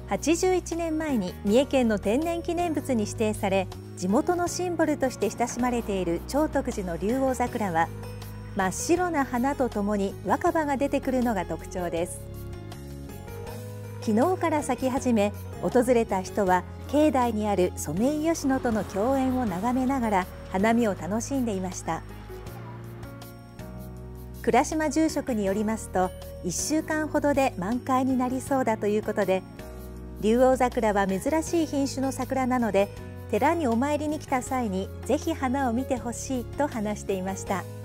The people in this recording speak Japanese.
81年前に三重県の天然記念物に指定され、地元のシンボルとして親しまれている長徳寺の竜王桜は、真っ白な花とともに若葉が出てくるのが特徴です。昨日から咲き始め、訪れた人は境内にあるソメイヨシノとの共演を眺めながら花見を楽しんでいました。倉島住職によりますと、1週間ほどで満開になりそうだということで、竜王桜は珍しい品種の桜なので、寺にお参りに来た際にぜひ花を見てほしいと話していました。